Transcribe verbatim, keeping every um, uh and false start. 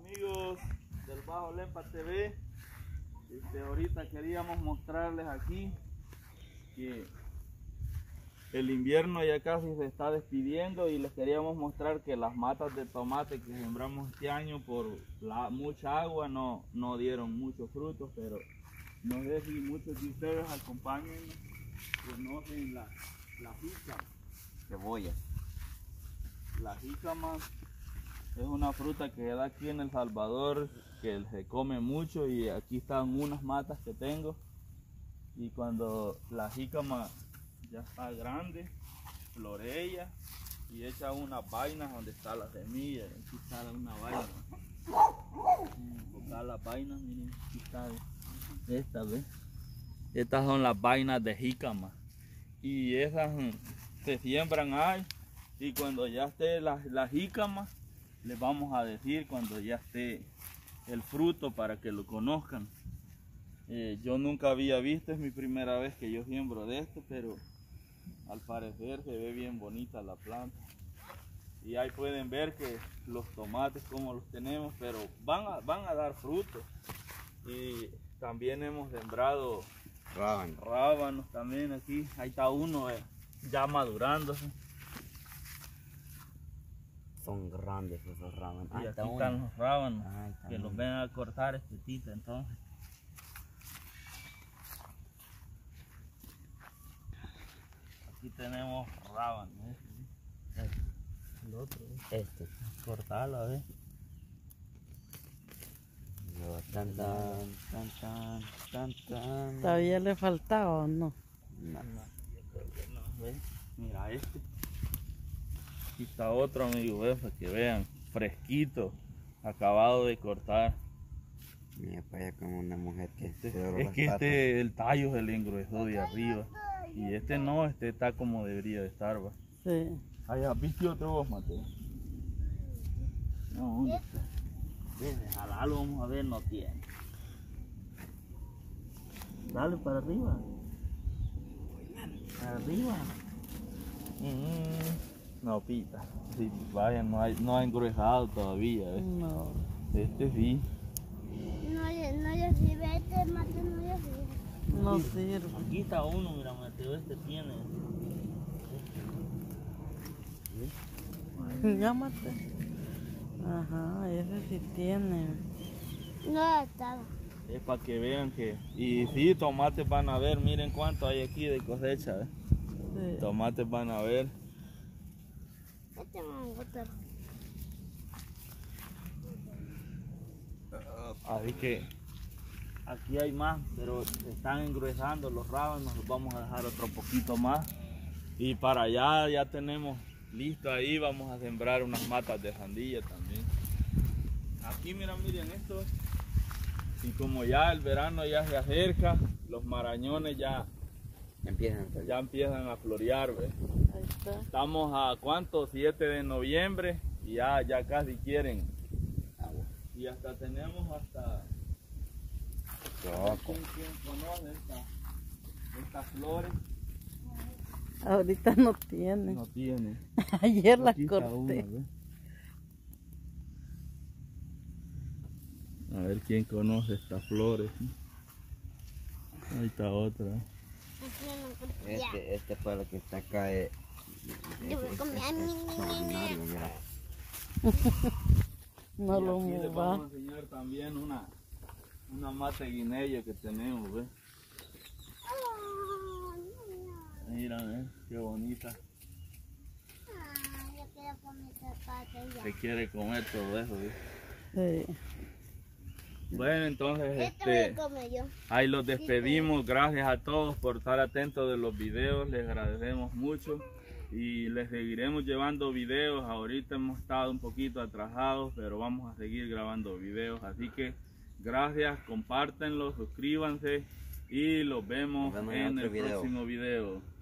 amigos del Bajo Lempa T V, este, ahorita queríamos mostrarles aquí que el invierno ya casi se está despidiendo y les queríamos mostrar que las matas de tomate que sembramos este año por la mucha agua no, no dieron muchos frutos, pero no sé si muchos de ustedes acompañen, conocen la, la jícama. Cebolla. La jícama es una fruta que da aquí en El Salvador, que se come mucho, y aquí están unas matas que tengo. Y cuando la jícama ya está grande, florea y echa unas vainas donde está la semilla. Aquí está una vaina. Enfocar las vainas, miren, aquí está esta, ¿ves? Estas son las vainas de jícama. Y esas se siembran ahí. Y cuando ya esté la, la jícama, les vamos a decir cuando ya esté el fruto para que lo conozcan. Eh, yo nunca había visto, es mi primera vez que yo siembro de esto, pero al parecer se ve bien bonita la planta. Y ahí pueden ver que los tomates como los tenemos, pero van a, van a dar frutos. Y también hemos sembrado Rábanos. rábanos también aquí. Ahí está uno eh, ya madurándose. Son grandes esos rábanos. Y Ah, aquí está están uno. los rábanos, Ah, está que uno. los ven a cortar espetita entonces. Aquí tenemos rábanos. ¿eh? El otro, ¿eh? Este. Cortarlo, a ver. No, tan, tan, tan, tan, tan, tan. ¿Todavía le faltaba o no? No. No, yo creo que no, ¿ves? Mira este. Aquí está otro, amigo, ¿ves? Para que vean, fresquito, acabado de cortar. Mira para allá como una mujer que Este- se dobló es las que patas. este, el tallo se le engruesó de arriba. Y este no, este está como debería de estar, ¿va? Sí. Allá, ¿viste otro vos, Mateo? No, ¿dónde está? Ven, jalalo, vamos a ver, no tiene. Dale para arriba. Para arriba. Mm, no, pita. Sí, vaya, no, hay, no ha engruesado todavía, ¿ves? No. Este sí. No, no le sirve, este mate no le sirve. No sirve. Aquí está uno, mira, Mateo, este tiene. Llámate. Ajá, ese sí tiene. No estaba. Es para que vean que... Y sí, tomates van a ver, miren cuánto hay aquí de cosecha, ¿ves? Sí. Tomates van a ver. Este me va a gustar. Así que aquí hay más, pero se están engruesando los rábanos, los vamos a dejar otro poquito más. Y para allá ya tenemos listo ahí, vamos a sembrar unas matas de sandía también. Aquí miren, miren esto. Y como ya el verano ya se acerca, los marañones ya, Empiezan a salir. ya empiezan a florear, ¿ves? Ahí está. Estamos a cuánto, siete de noviembre y ya, ya casi quieren. Agua. Y hasta tenemos hasta... Choco. ¿Quién, quién conoce esta- estas flores? Ahorita no tiene. No tiene. Ayer las Aquí está corté. una, ¿ves? A ver quién conoce estas flores. Ahí está otra. Así no corté. Este, este fue lo que está acá. Eh. Yo voy a comer a mi Extraordinario, mira. No Y lo aquí les mueva. vamos a enseñar también una, una mata guinea que tenemos, ¿ves? Mira, ¿ves? Qué bonita. Ah, yo quiero comer zapate ya. Se quiere comer todo eso, ¿ves? Sí. Bueno, entonces, Este voy a este, comer yo. ahí los despedimos. Gracias a todos por estar atentos de los videos. Les agradecemos mucho y les seguiremos llevando videos. Ahorita hemos estado un poquito atrasados, pero vamos a seguir grabando videos. Así que gracias, compártenlo, suscríbanse y los vemos, Nos vemos en en otro el video. próximo video.